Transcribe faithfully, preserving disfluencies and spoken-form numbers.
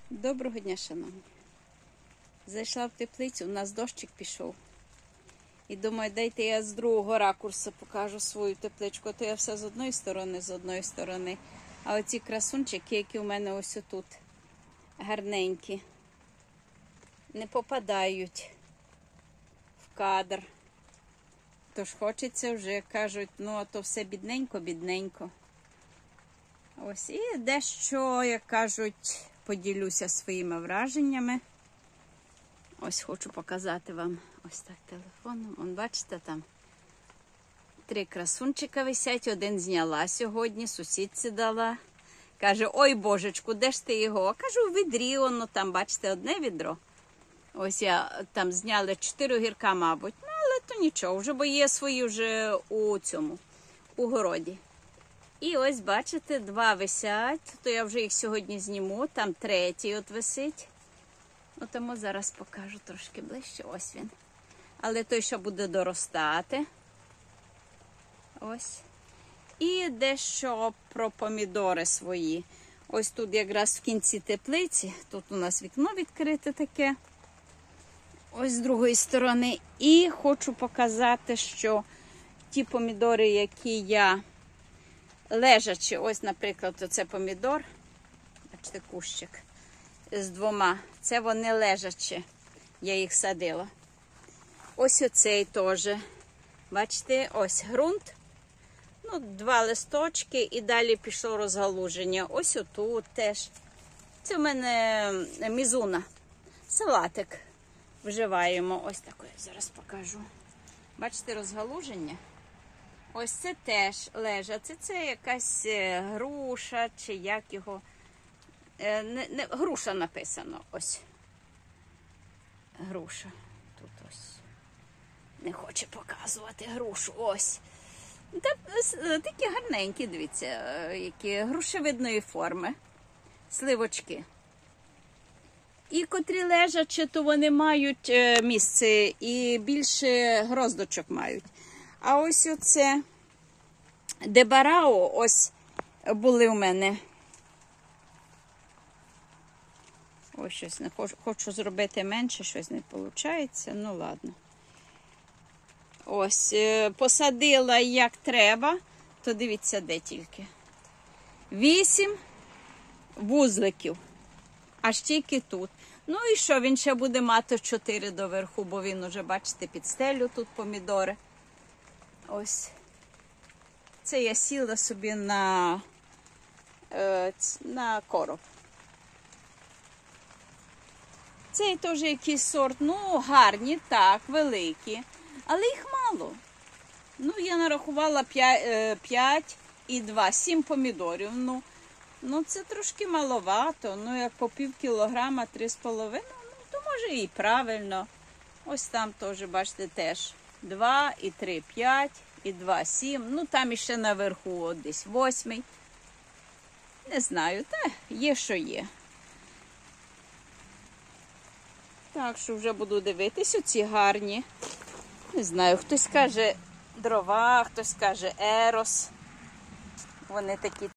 Доброго дня, шановні. Зайшла в теплицю, у нас дощик пішов. І думаю, дайте я з другого ракурсу покажу свою тепличку. То я все з одної сторони, з одної сторони. А оці красунчики, які у мене ось отут, гарненькі, не попадають в кадр. Тож хочеться вже, кажуть, ну а то все бідненько-бідненько. Ось, і дещо, як кажуть, поділюся своїми враженнями. Ось хочу показати вам ось так телефоном. Вон, бачите, там три красунчика висять. Один зняла сьогодні, сусідці дала. Каже, ой, божечку, де ж ти його? А кажу, в відрі, воно там, бачите, одне відро. Ось я там зняли чотири огірка, мабуть. Ну, але то нічого, вже, бо є свої вже у цьому, у городі. І ось, бачите, два висять, то я вже їх сьогодні зніму, там третій от висить. Ну, тому зараз покажу трошки ближче, ось він. Але той, що буде доростати. Ось. І дещо про помідори свої. Ось тут якраз в кінці теплиці, тут у нас вікно відкрите таке. Ось з другої сторони. І хочу показати, що ті помідори, які я лежачи, ось, наприклад, оце помідор, бачите, кущик з двома, це вони лежачи, я їх садила. Ось оцей теж, бачите, ось ґрунт, ну, два листочки і далі пішло розгалуження. Ось отут теж. Це в мене мізуна, салатик вживаємо, ось такий, зараз покажу. Бачите, розгалуження? Ось це теж лежа. Це, це якась груша, чи як його. Не, не, груша написано. Ось. Груша. Тут ось. Не хоче показувати грушу. Ось. Та, такі гарненькі, дивіться, які грушевидної форми. Сливочки. І котрі лежачі, то вони мають місце і більше гроздочок мають. А ось оце дебарао, ось були у мене. Ось щось не хочу, хочу зробити менше, щось не виходить. Ну ладно. Ось, посадила як треба, то дивіться, де тільки. Вісім вузликів. Аж тільки тут. Ну і що, він ще буде мати чотири доверху, бо він уже, бачите, під стелю тут помідори. Ось. Це я сіла собі на, е, на короб. Цей теж якийсь сорт, ну, гарні, так, великі, але їх мало. Ну, я нарахувала п'ять і два, сім помідорів. Ну, ну, це трошки маловато, ну, як по пів кілограма, три з половиною, ну, то може і правильно. Ось там теж, бачите, теж. Два, і три, п'ять, і два, сім. Ну, там іще наверху от десь восьмий. Не знаю, та є, що є. Так, що вже буду дивитись, оці гарні. Не знаю, хтось каже дрова, хтось каже ерос. Вони такі